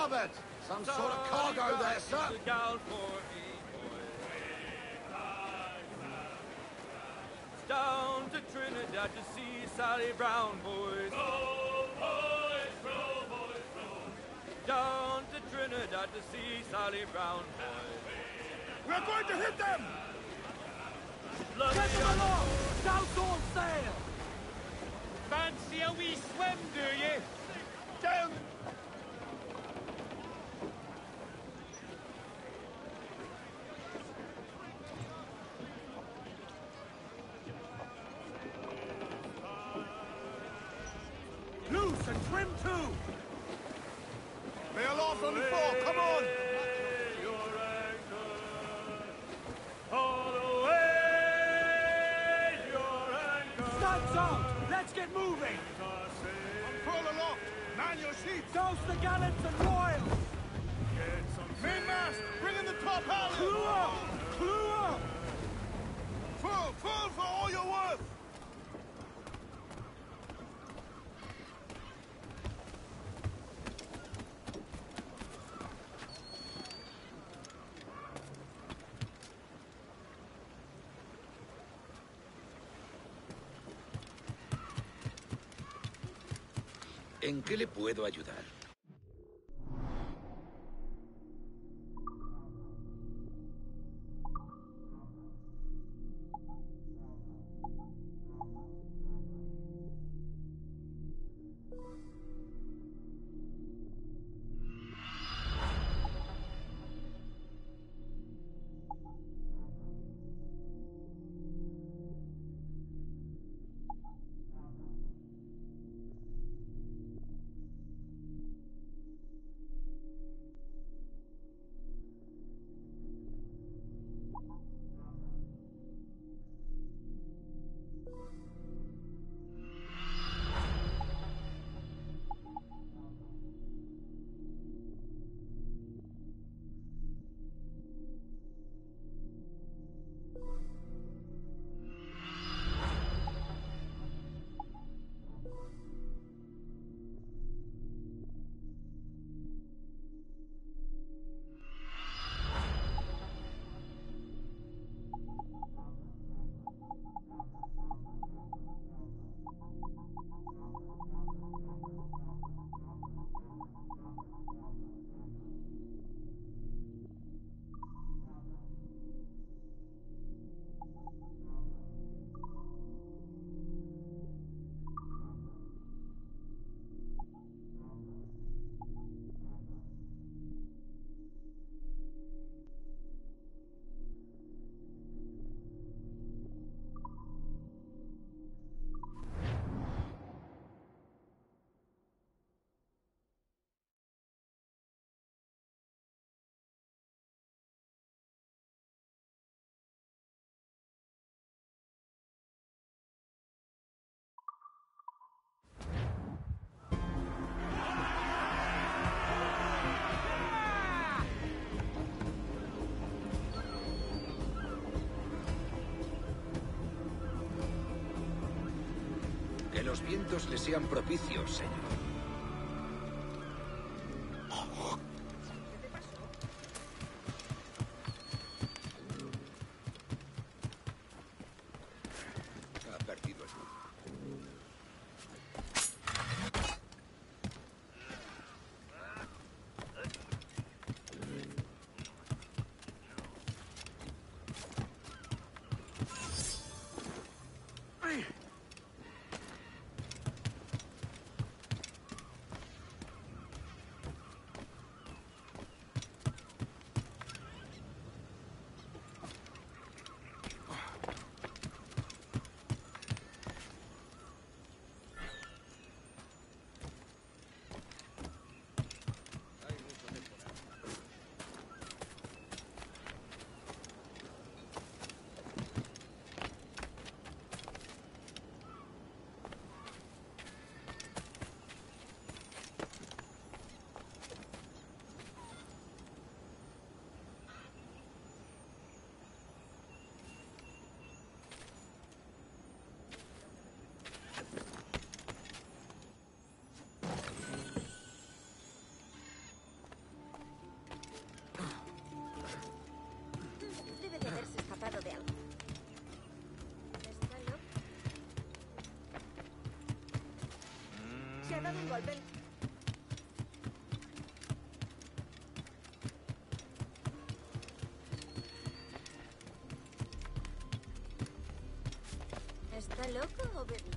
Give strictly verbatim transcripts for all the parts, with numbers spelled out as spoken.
starboard! Some sort of cargo there, sir! Down to Trinidad to see Sally Brown, boys. Row, boys, row, boys, row. Down to Trinidad to see Sally Brown, boys. We're going to hit them! Get them along! Douse all sail! Fancy a wee swim, do ye? Down! Loose and trim too! They are lost on the floor, come on! Let's get moving! Unfurl aloft! Man your sheets! Douse the gallants and royals! Mainmast! Bring in the top halliard! Clew up! Clew up! Full! Full for all you're worth! ¿En qué le puedo ayudar? Que los vientos le sean propicios, señor. Ha perdido el rumbo. dado un golpe. ¿Está loco o bebido?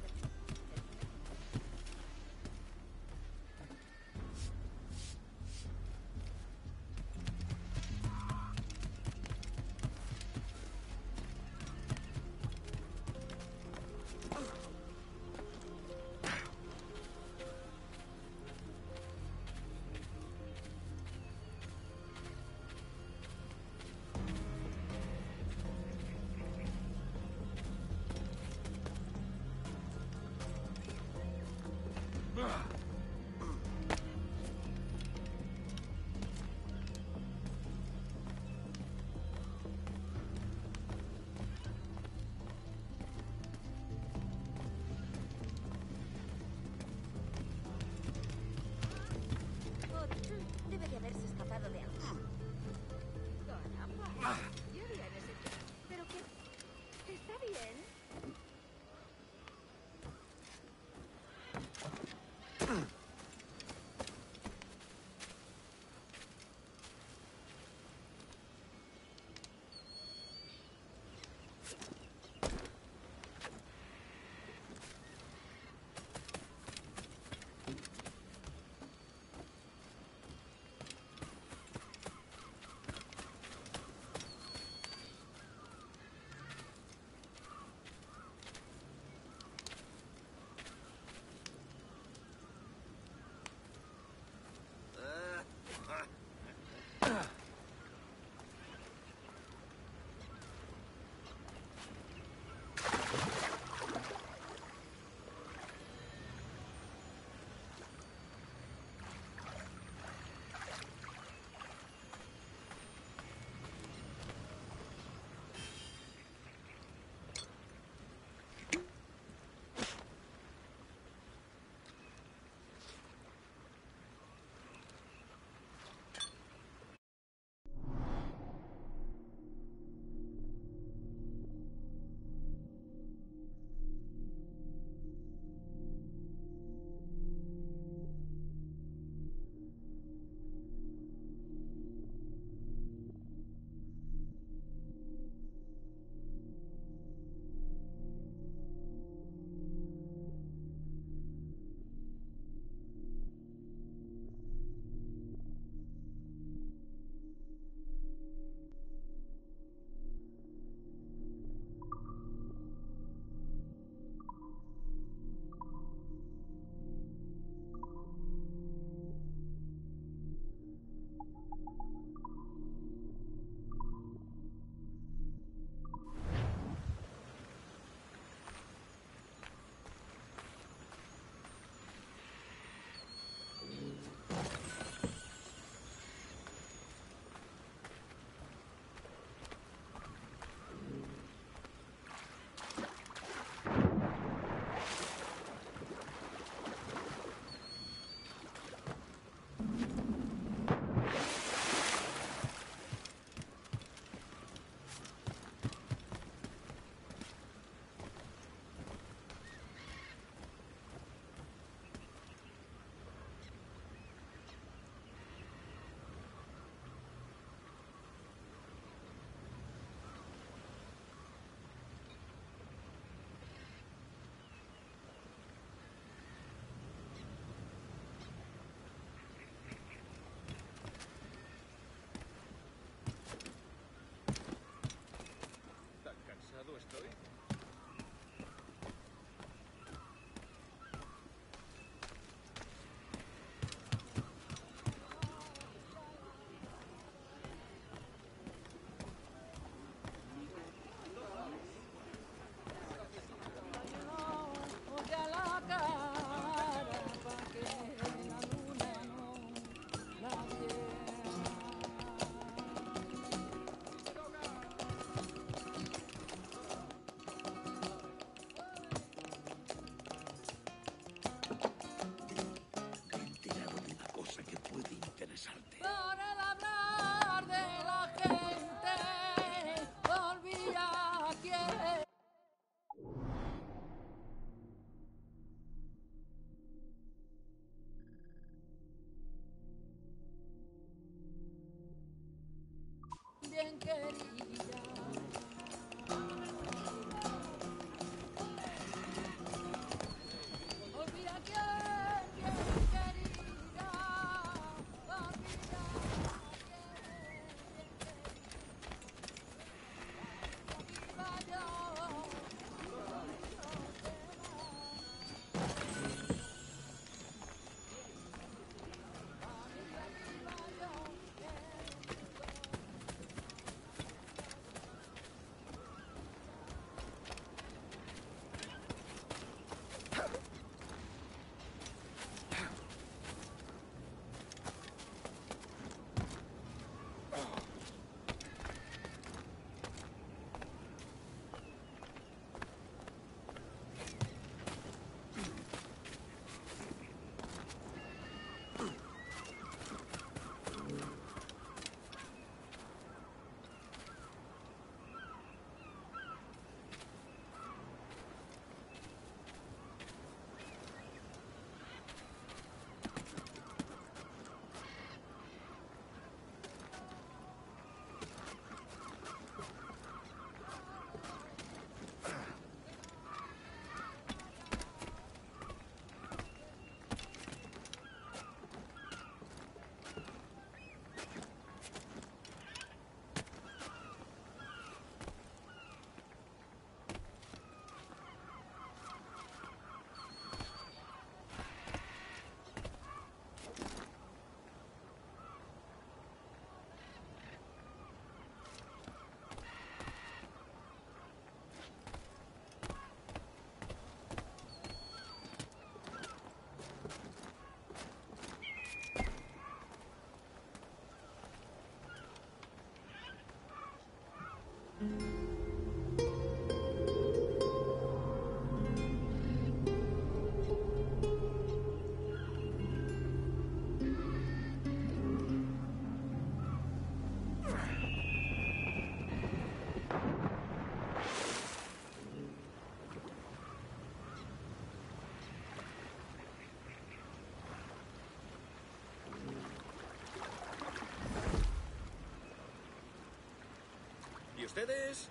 ustedes?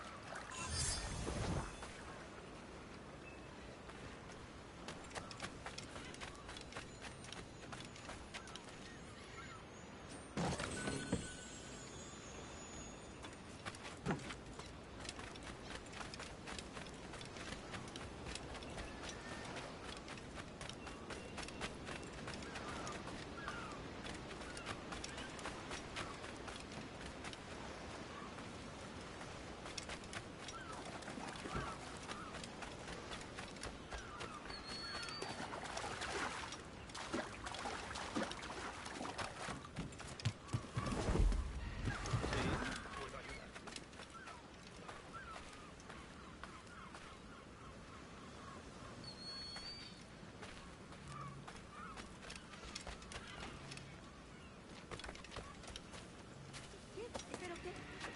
¿Pero qué?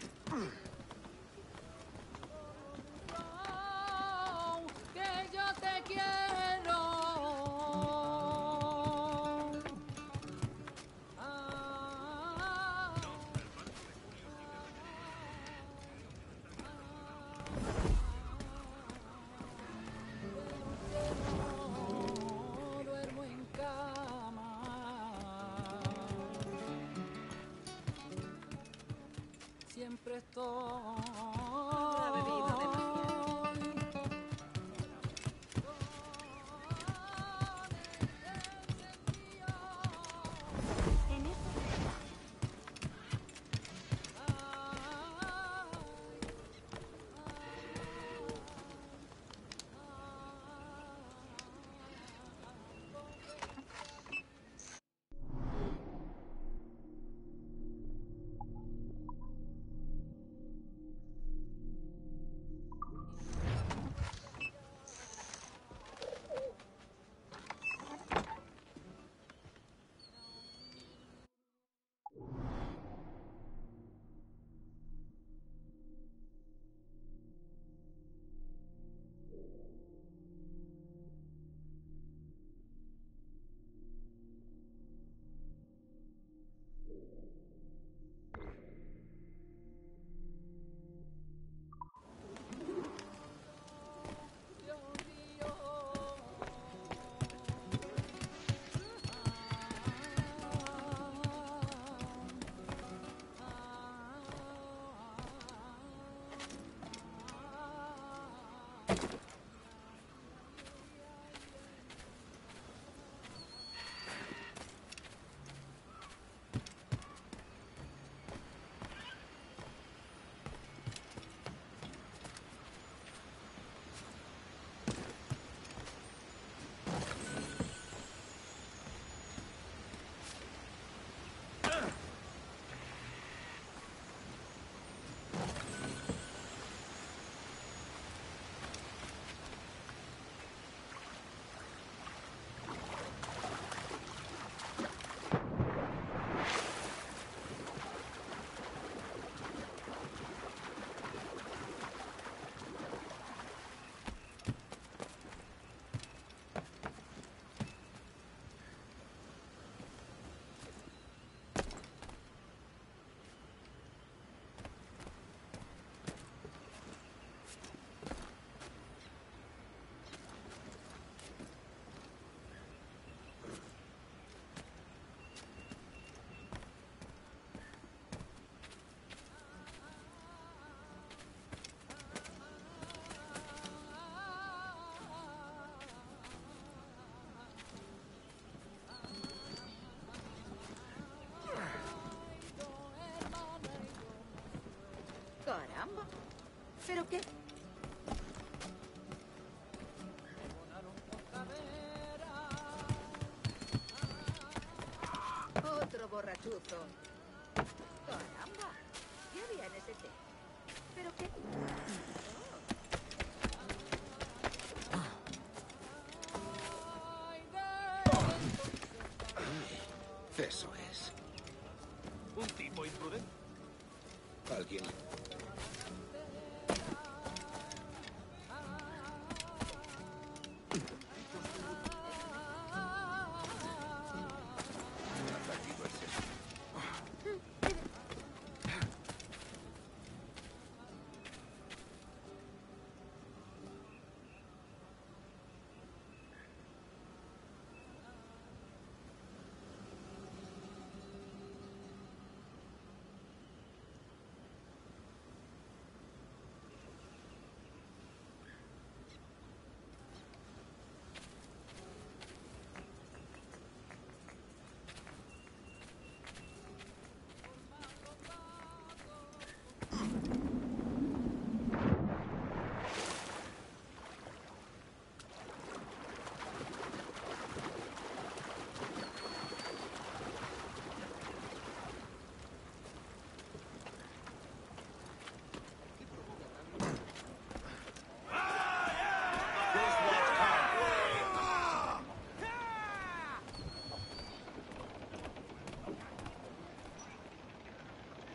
Que yo te quiero. Ah, no duermo en cama. Siempre estoy. Habrá bebido demasiado. En eso. Caramba. ¿Pero qué? Otro borrachuzo. Caramba. ¿Qué había en ese té? ¿Pero qué? Eso es. Un tipo imprudente. Alguien. Atractivo es eso.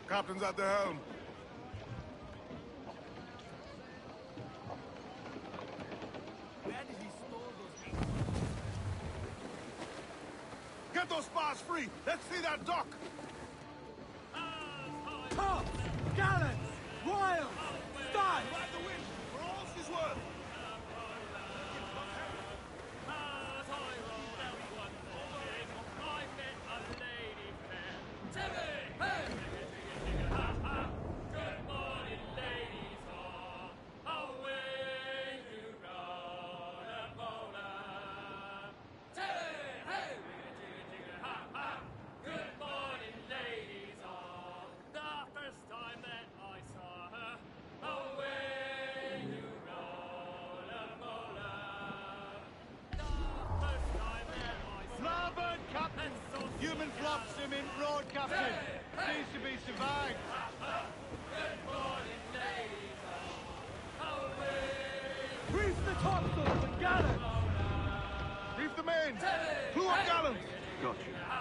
Captain's at the helm. Get those spars free! Let's see that dock! Tops! Gallants! Royals! Stars! Ride the wind, for all she's worth! Human flop swimming broad, Captain. Seems to be survived. Reef the topsails and gallants! Reef the main! Clew up gallants! Gotcha.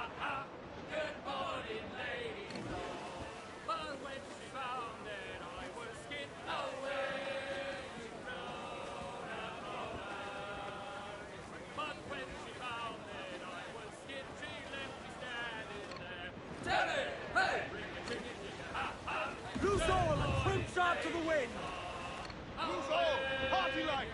Loose all and trim sharp to the wind! Loose all! Party like!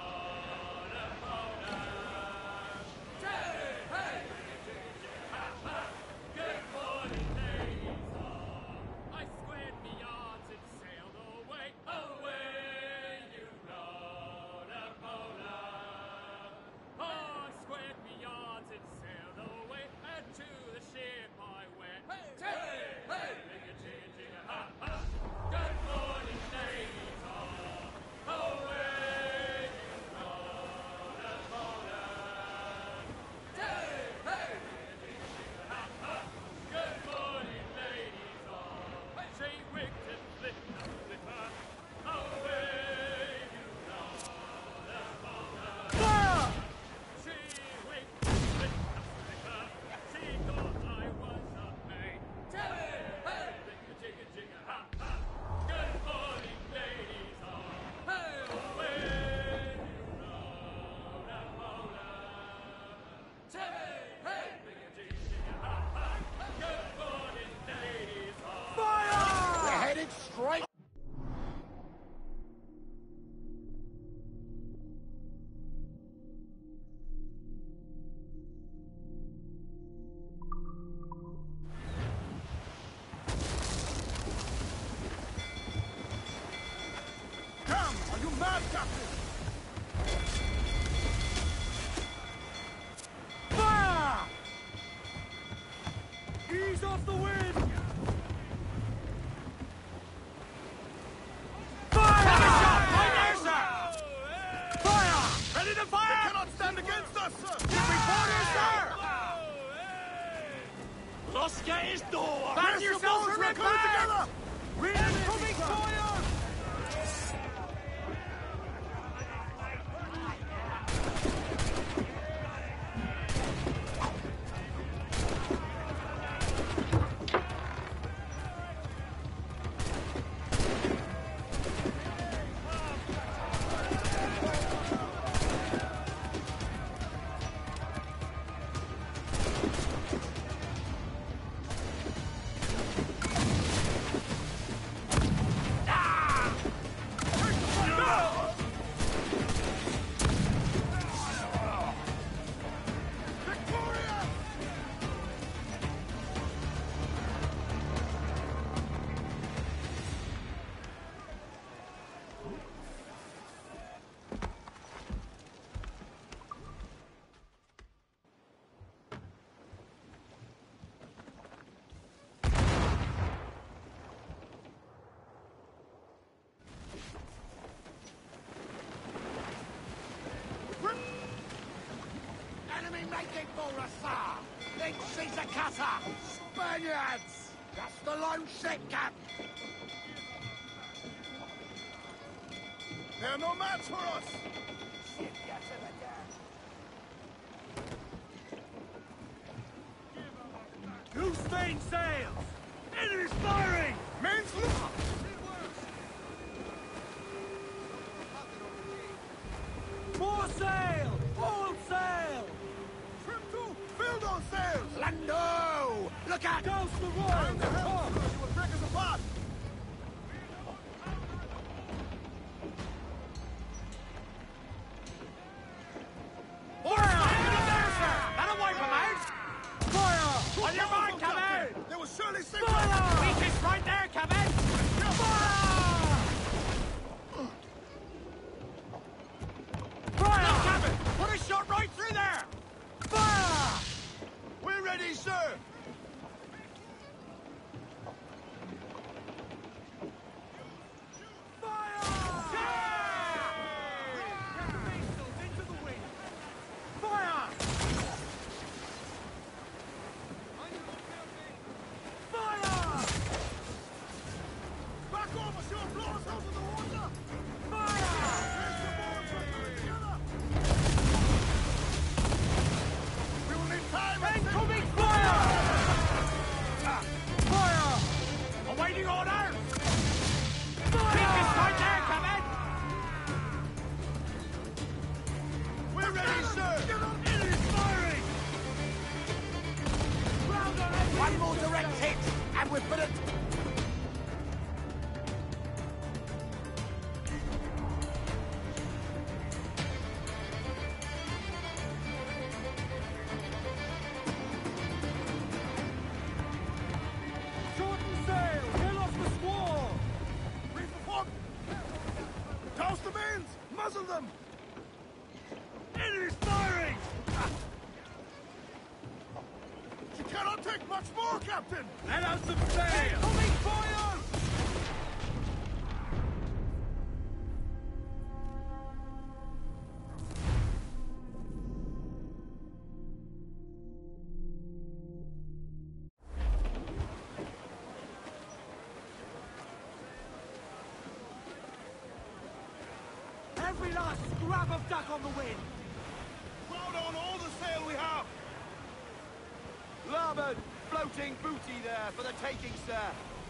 Mad Captain! Fire! Ease off the wind! Fire! Fire! Fire! Ready to fire! They cannot stand against us, sir! Reporters, sir! Los que esto! Band yourselves and we're coming together! Incoming fire! Making for us, sir! Think she's a cutter! Spaniards! That's the lone ship, Cap! They're no match for us! Ship you to the deck! Loose main sails! Enemy's firing! Weakest right there, Captain! Fire! Look, Captain! Put a shot right through there! Fire! We're ready, sir! Awaiting orders! Weakest right there, Captain! We're ready, sir! It is firing! Ground on it! One more direct hit, and we've put it... Shorten sail! Get off the squall! Reef the fog! Toss the mains! Muzzle them! It is firing! You cannot take much more, Captain! Let out some sail! Incoming fire! Every last scrap of duck on the wind! Crowd on all the sail we have! Larboard! Floating booty there for the taking, sir!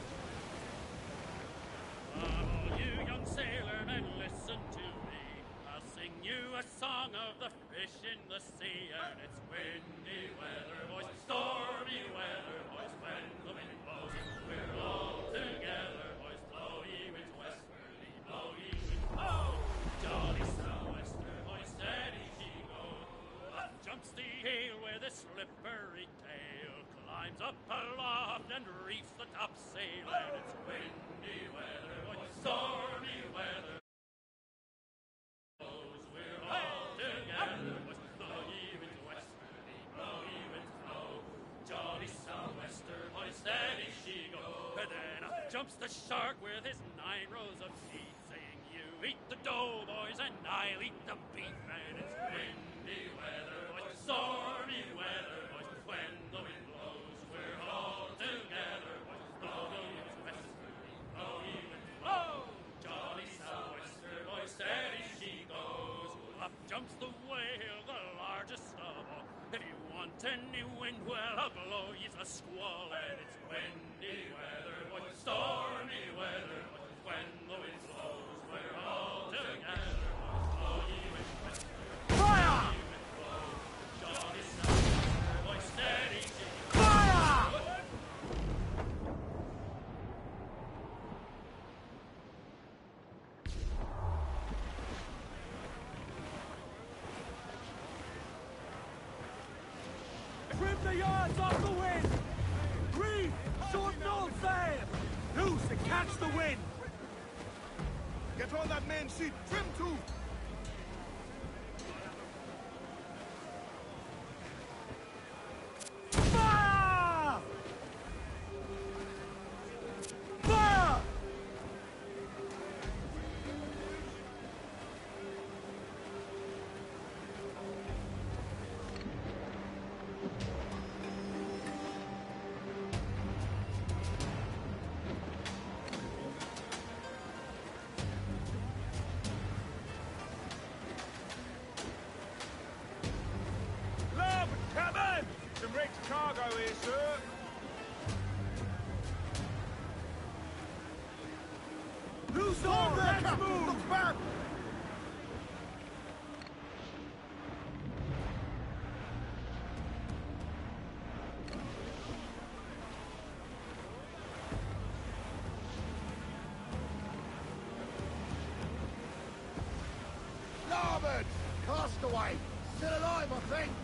Oh, you young sailor, and listen to me. I'll sing you a song of the fish in the sea, and it's windy weather, boys, stormy weather, boys, when the wind blows, we're all together, boys, blow ye winds westerly, blow ye winds, oh, jolly sou'wester, boys, steady she goes. Up jumps the eel with a slippery tail, climbs up aloft and reefs the topsail, and it's windy weather, boys, stormy weather. We're all together, boys, blow ye winds westerly, blow ye winds blow. Jolly sou'wester, boys, steady she goes. And then up jumps the shark with his nine rows of teeth, saying, you eat the dough, boys, and I'll eat the beef. And it's windy weather, boys, stormy weather, boys, when the wind blows, we're all together, boys, blow ye winds westerly, blow ye winds blow. Jolly sou'wester, boys, steady she goes. Up jumps the whale, the largest of all. If you want any wind, well, I'll blow you a squall. And it's windy weather, boys, stormy weather, boys, when the wind blows, we're all together, boys, blow ye winds westerly, Fire! blow ye winds blow. Jolly sou'wester, boys, steady she goes. Fire! Trim the yards off the wind! Reef! Shorten all sail! Loose and catch the wind! Get on that main sheet! Trim to! Fire! Fire! Larboard, cabin! Some wrecked cargo here, sir. Loose all! There, Let's Captain! move! Looks bad! Larboard! Castaway! Still alive, I think!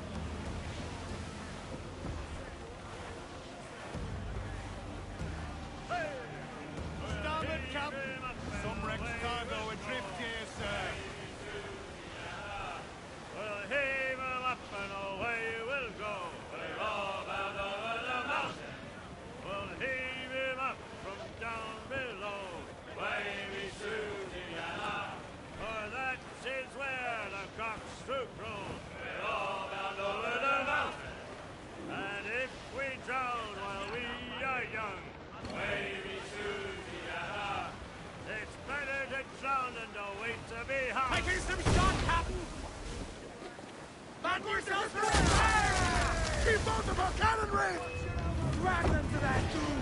It's better to drown than to wait to be hung. Taking some shot, Captain! Man yourself for fire! Keep out of our cannon range! Drag them to their doom!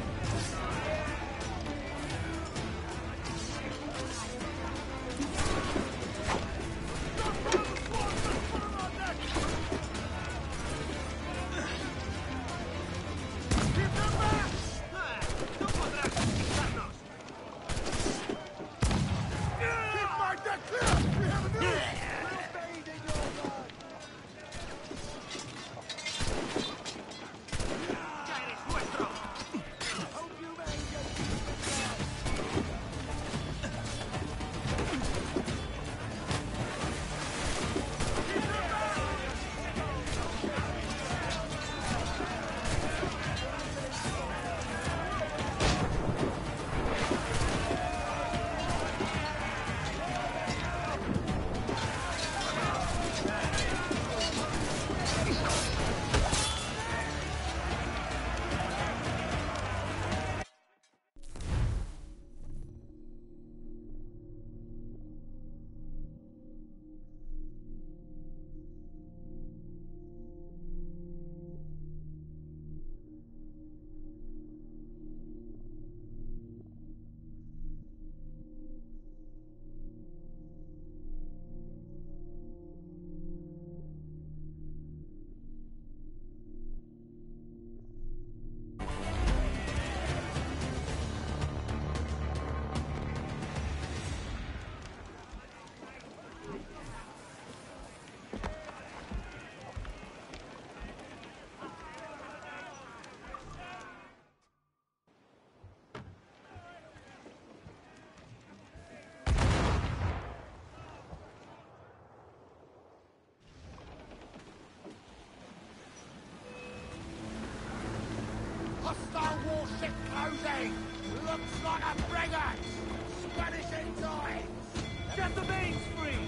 Hostile warship closing! Looks like a frigate! Spanish ensigns! Get the mains free!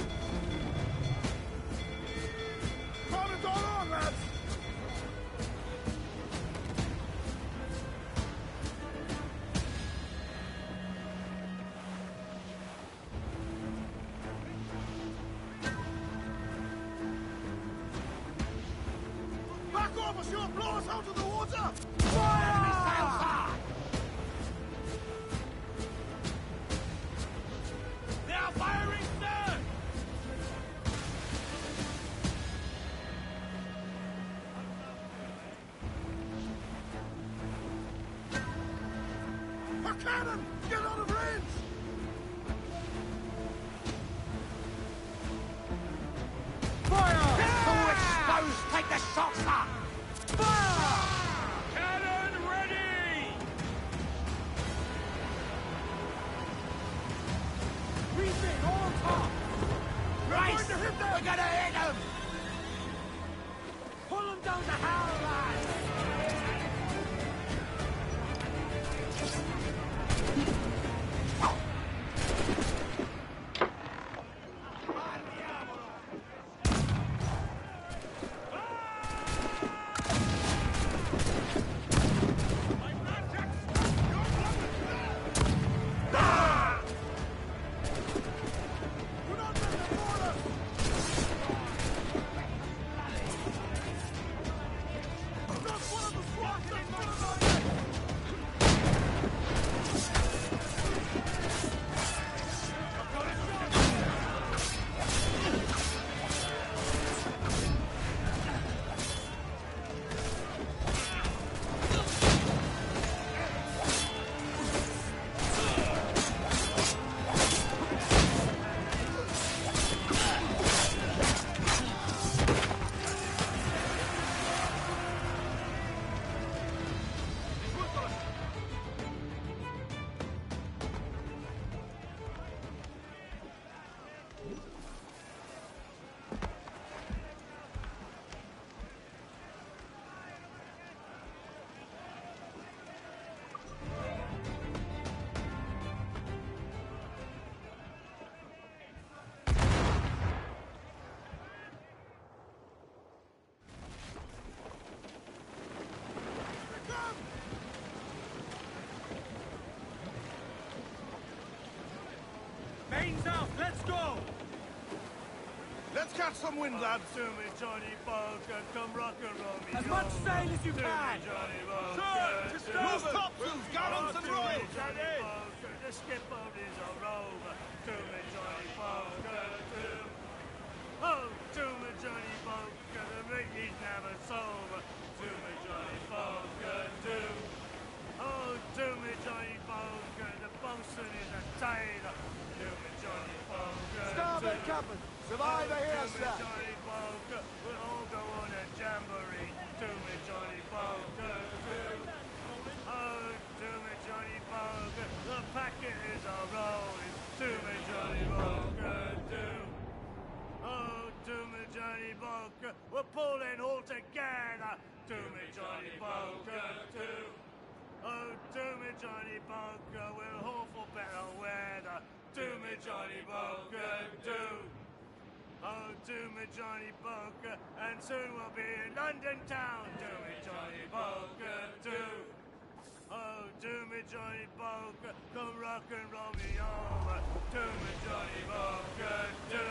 Cannons all on, lads! Back off, monsieur! Blow us out of the water! Enemy sails hard! They are firing stern! A cannon! Get out of range! Fire! All exposed! Take the shots up! Fire! Cannon ready! Refit on top! Race! going to hit them! We're gonna hit them! Pull them down the howl, lads! Let's catch some wind, lads. To me, Johnny Boker, come rock and roll me. As much sail as you To me, can! Johnny Boker. Sir, to starboard! Loose topsails, gallants and royals! Johnny Boker, the skipper is a rover. To me, Johnny Boker, to... Oh, to me, Johnny Boker, the Mickey's never sober. To me, Johnny Boker, to... Oh, to me, Johnny Boker, the bosun is a tailor. To me, Johnny Boker, Starboard, Captain! Survivor here, to me, sir! Johnny Boker, we'll all go on a jamboree. To me, Johnny Boker, to... Oh, to me, Johnny Boker, the packet is a rolling. To me, Johnny Boker, to... Oh, to me, Johnny Boker, we're pulling all together. To me, Johnny Boker, to... Oh, to me, Johnny Boker, we'll haul for better weather. To me, Johnny Boker, to... Oh, to me, Johnny Boker, and soon we'll be in London town. To me, Johnny Boker, to... Oh, to me, Johnny Boker, come rock and roll me over. To me, Johnny Boker, to...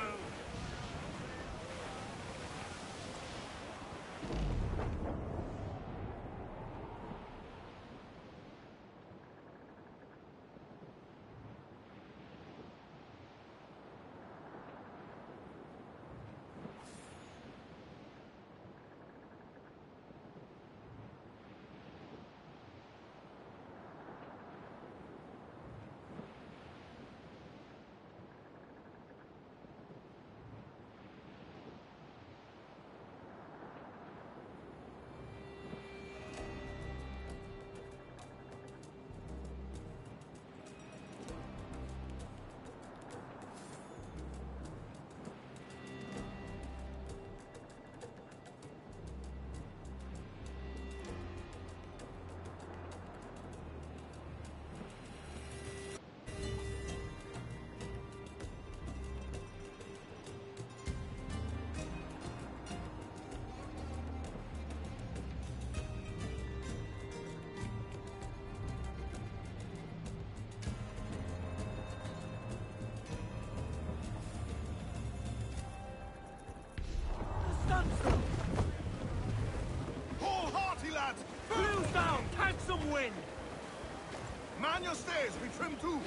Hold hearty, lads! Cruise down! Catch some wind! Man your stays, we trim too!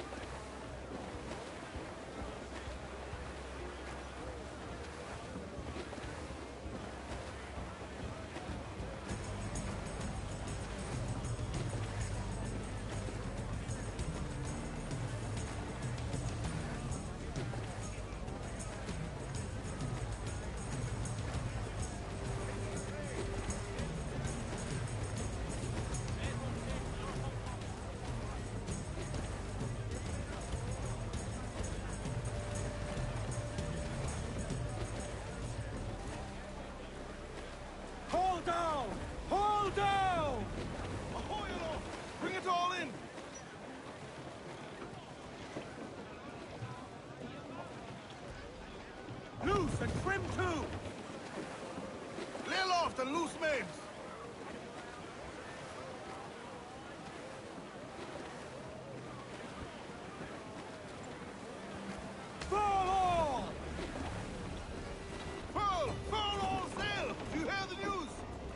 Hold down! Hold down! Ahoy aloft! Bring it all in! Loose and trim too! Lay aloft and loose mains! Fall all! Furl! Furl all sail! Do you hear the news?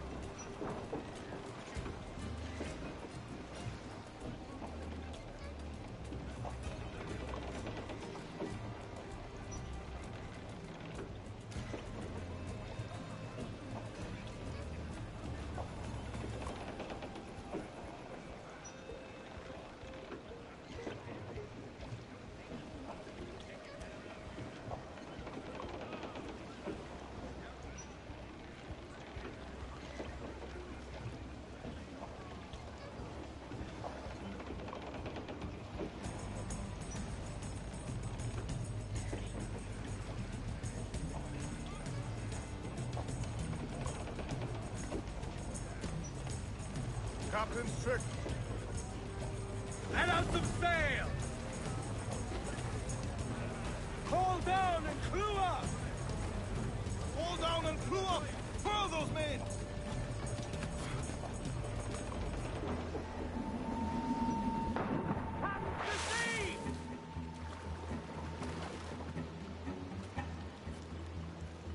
Captain's trick. Let out some sail! Haul down and clew up! Hold down and clew up! Furl those mains! To sea!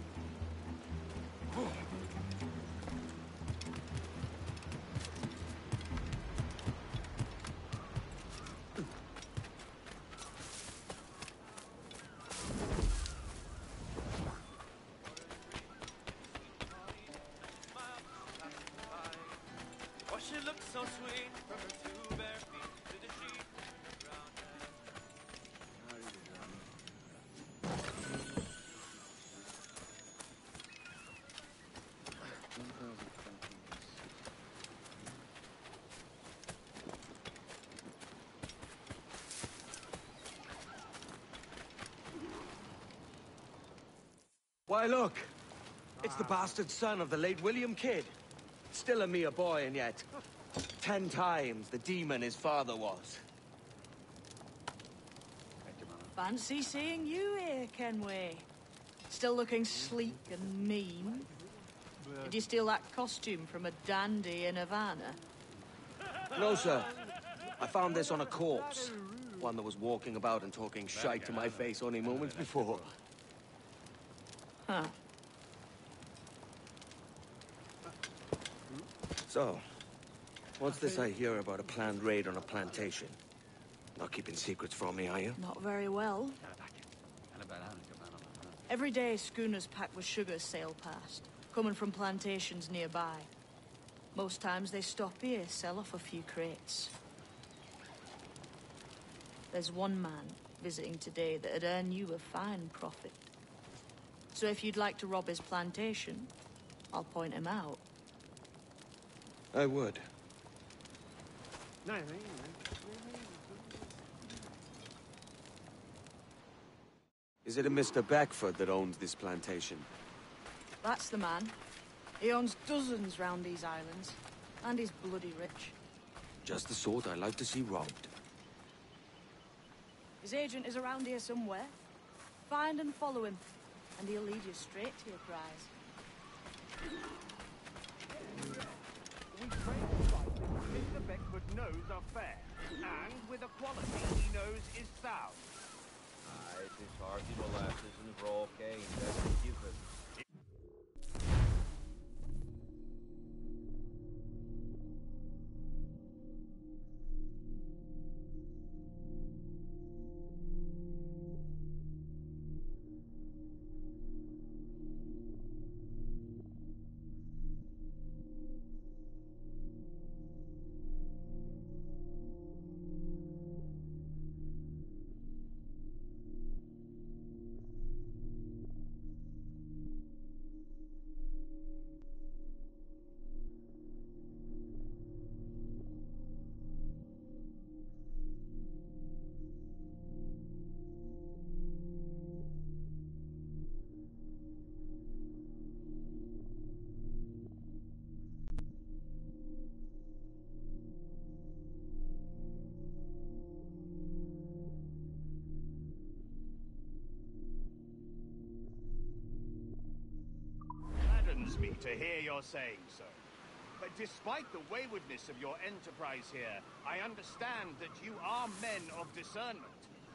Why, look. It's the bastard son of the late William Kidd. Still a mere boy, and yet ten times the demon his father was. Fancy seeing you here, Kenway. Still looking sleek and mean. Did you steal that costume from a dandy in Havana? No, sir. I found this on a corpse. One that was walking about and talking shite to my face only moments before. Huh. So, what's this I hear about a planned raid on a plantation? Not keeping secrets from me, are you? Not very well. Every day, schooners packed with sugar sail past, coming from plantations nearby. Most times they stop here, sell off a few crates. There's one man visiting today that'd earn you a fine profit. So if you'd like to rob his plantation, I'll point him out. I would. Is it a Mister Beckford that owns this plantation? That's the man. He owns dozens round these islands, and he's bloody rich. Just the sort I like to see robbed. His agent is around here somewhere. Find and follow him, and he'll lead you straight to your prize. We trade prices Mister Beckford knows are fair, and with a quality he knows is sound. Aye, it is hearty molasses and raw cane, that's a given. Saddens me to hear you're saying so. But despite the waywardness of your enterprise here, I understand that you are men of discernment.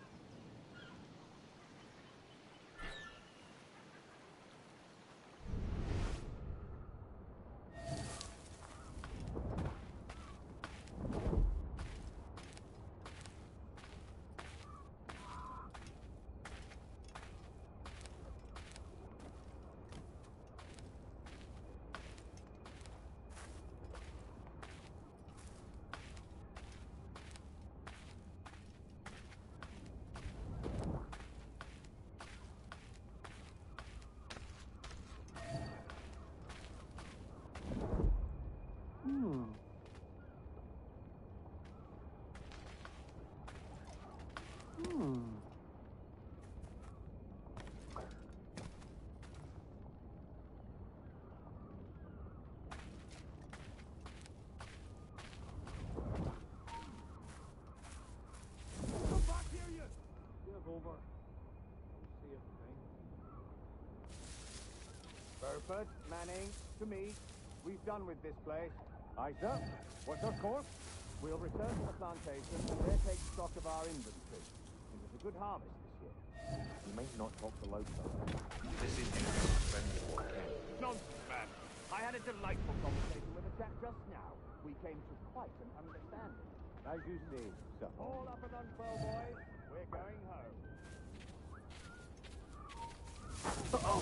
Burford, Manning, to me. We've done with this place. Aye, sir. What's our course? We'll return to the plantation and there take stock of our inventory. It was a good harvest this year. You may not talk to Lothar. This is nonsense, man. I had a delightful conversation with a chap just now. We came to quite an understanding. As you see, sir. All up and unfurl, boys. We're going home. Oh.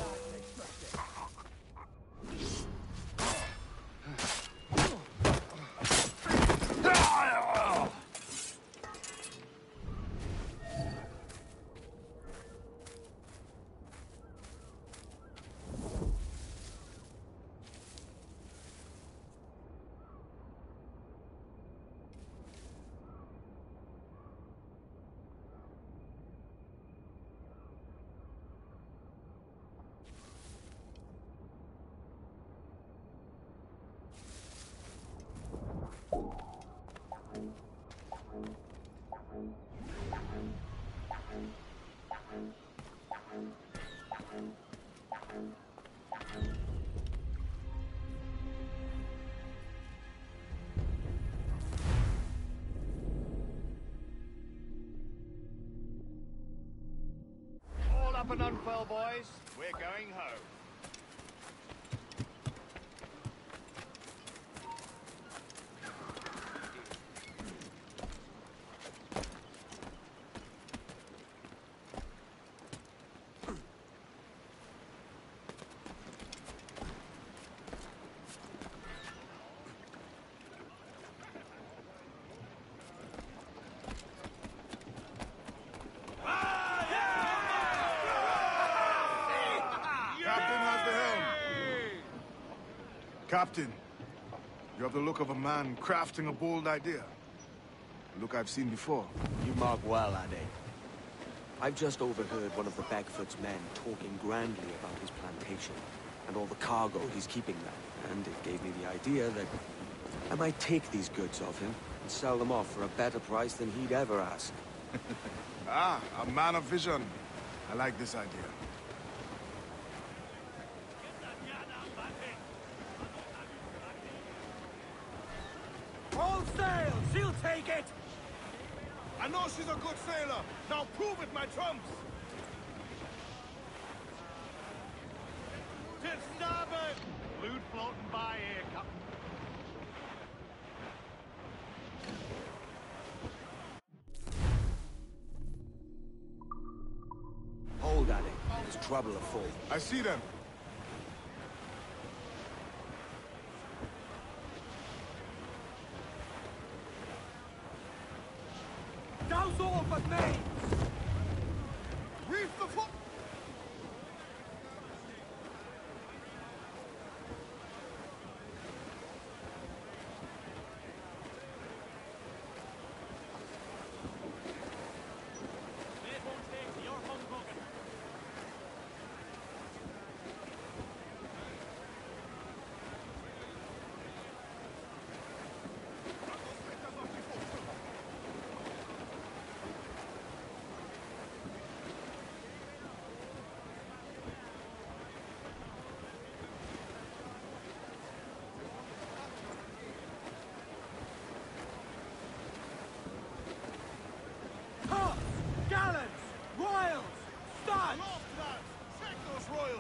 All up and unfurl, boys. We're going home. Captain, you have the look of a man crafting a bold idea. A look I've seen before. You mark well, Ade. I've just overheard one of the Beckford's men talking grandly about his plantation and all the cargo he's keeping there. And it gave me the idea that I might take these goods off him and sell them off for a better price than he'd ever ask. Ah, a man of vision. I like this idea. All sail! She'll take it! I know she's a good sailor. Now prove it, my trumps! To starboard! Loot floating by here, Captain. Hold at it. There's trouble afoot. I see them. Douse all but me! Reef the foot! Tops! Gallants! Royals! Studs! Aloft, lads! Take those royals!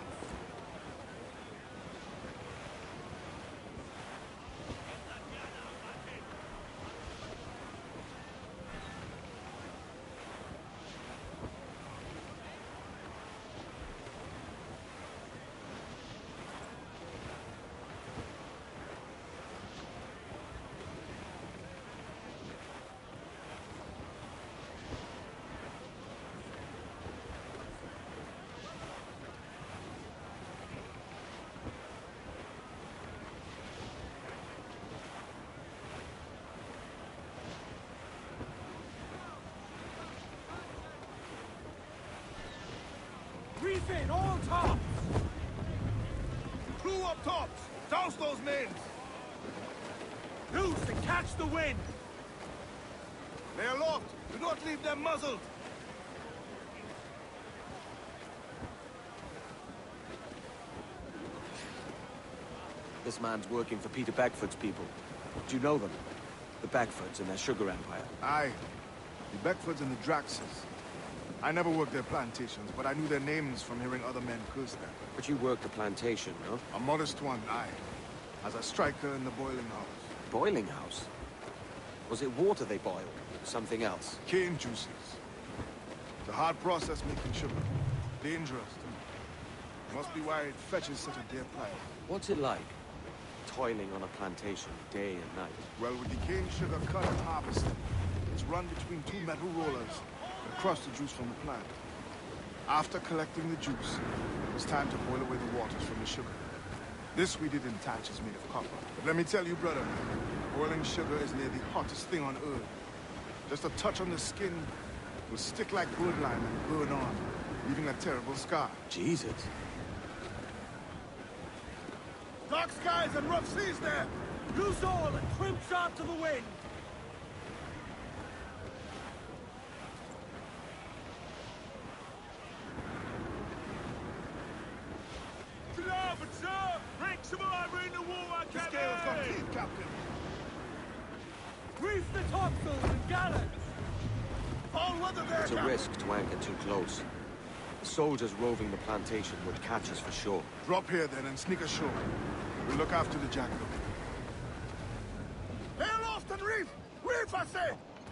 Reef in, all tops! Crew up tops! Douse those men! Loose and catch the wind! Lay aloft! Do not leave them muzzled! This man's working for Peter Beckford's people. Do you know them? The Beckfords and their sugar empire. Aye. The Beckfords and the Draxes. I never worked their plantations, but I knew their names from hearing other men curse them. But you worked a plantation, no? A modest one, aye. As a striker in the boiling house. Boiling house? Was it water they boiled? Or something else? Cane juices. It's a hard process making sugar. Dangerous, too. Must be why it fetches such a dear price. What's it like? Toiling on a plantation day and night. Well, with the cane sugar cut and harvested, it's run between two metal rollers and crush the juice from the plant. After collecting the juice, it's time to boil away the waters from the sugar. This we did in thatches made of copper. But let me tell you, brother, boiling sugar is near the hottest thing on earth. Just a touch on the skin will stick like birdlime and burn on, leaving a terrible scar. Jesus. Dark skies and rough seas there! Loose all and trim sharp to the wind! Reef the topsails and gallants! All weather there, It's a Captain. risk to anchor too close. The soldiers roving the plantation would catch us for sure. Drop here then and sneak ashore. We'll look after the jackal. Hail Austin Reef! Reef, I say!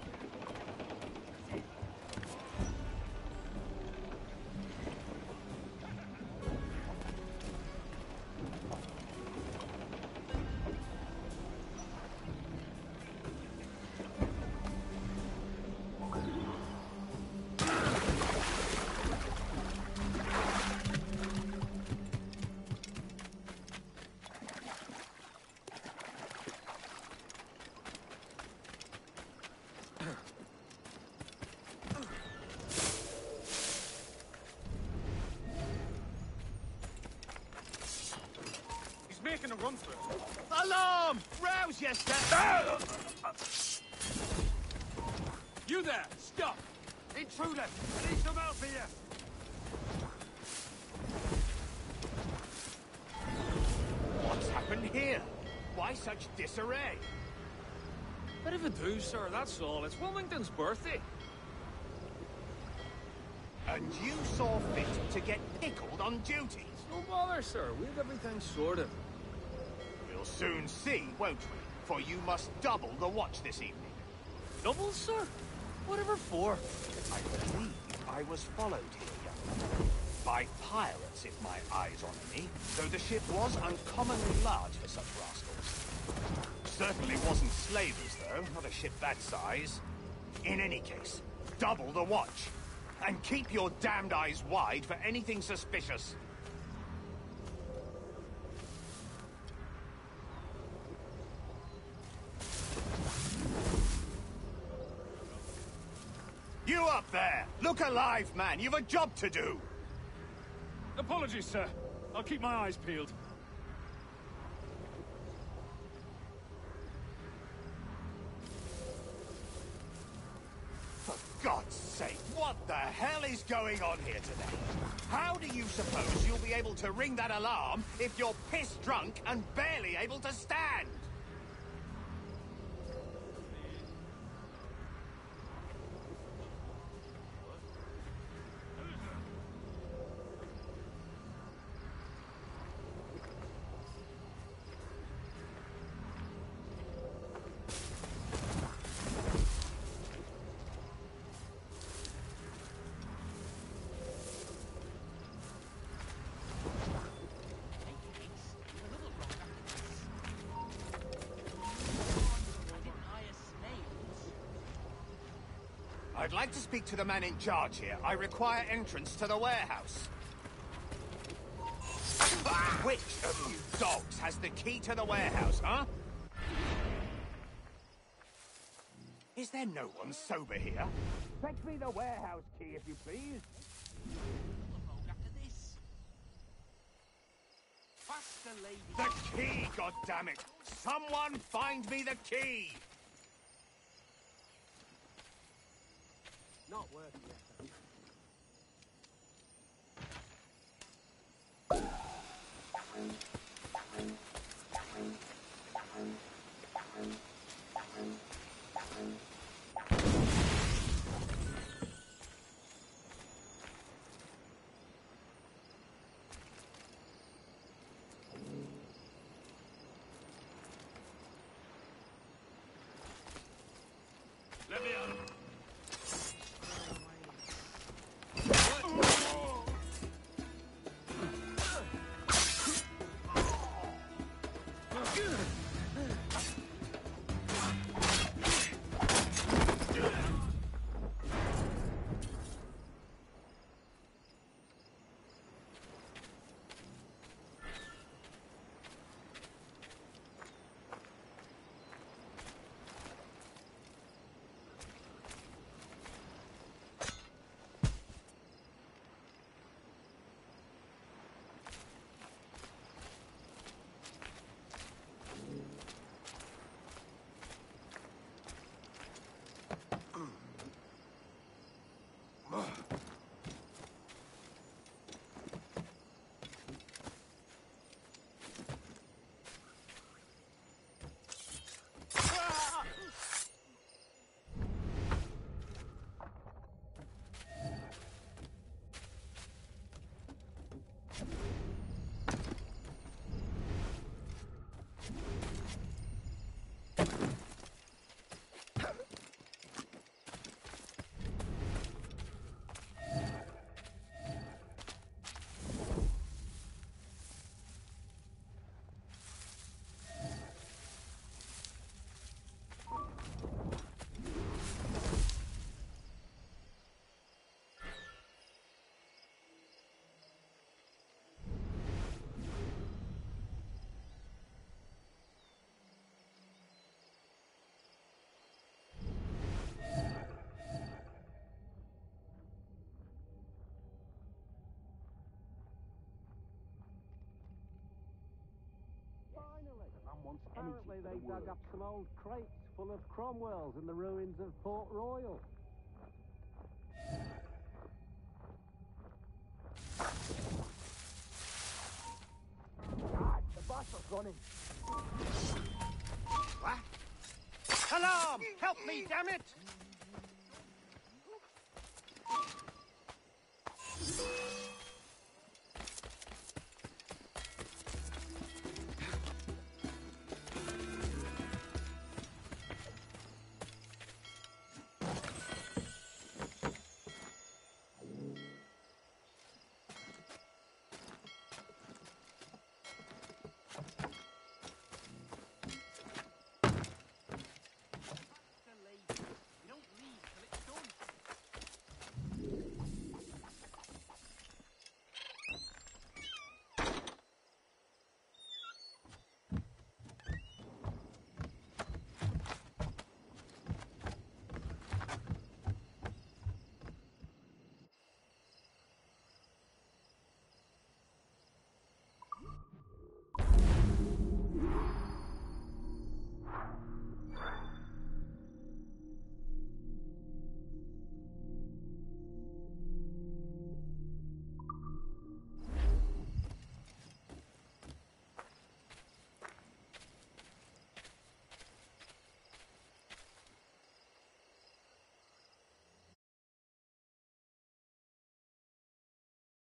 Making a run for it. Alarm! Rouse yourself! You there! Stop! Intruder! I need some help here! What's happened here? Why such disarray? Bit of a do, sir, that's all. It's Wilmington's birthday. And you saw fit to get pickled on duty? No bother, sir. We have everything sorted. We'll soon see, won't we? For you must double the watch this evening. Double, sir? Whatever for? I believe I was followed here, young man. By pirates, if my eyes honour me, though the ship was uncommonly large for such rascals. Certainly wasn't slavers, though, not a ship that size. In any case, double the watch. And keep your damned eyes wide for anything suspicious. You up there! Look alive, man! You've a job to do! Apologies, sir. I'll keep my eyes peeled. For God's sake, what the hell is going on here today? How do you suppose you'll be able to ring that alarm if you're piss drunk and barely able to stand? I'd like to speak to the man in charge here. I require entrance to the warehouse. Which of you dogs has the key to the warehouse, huh? Is there no one sober here? Fetch me the warehouse key, if you please. The key, goddammit! Someone find me the key! Not worth it. Let me out. Apparently they dug up some old crates full of Cromwells in the ruins of Port Royal. God, the boss is running. What? Alarm! Help me, damn it!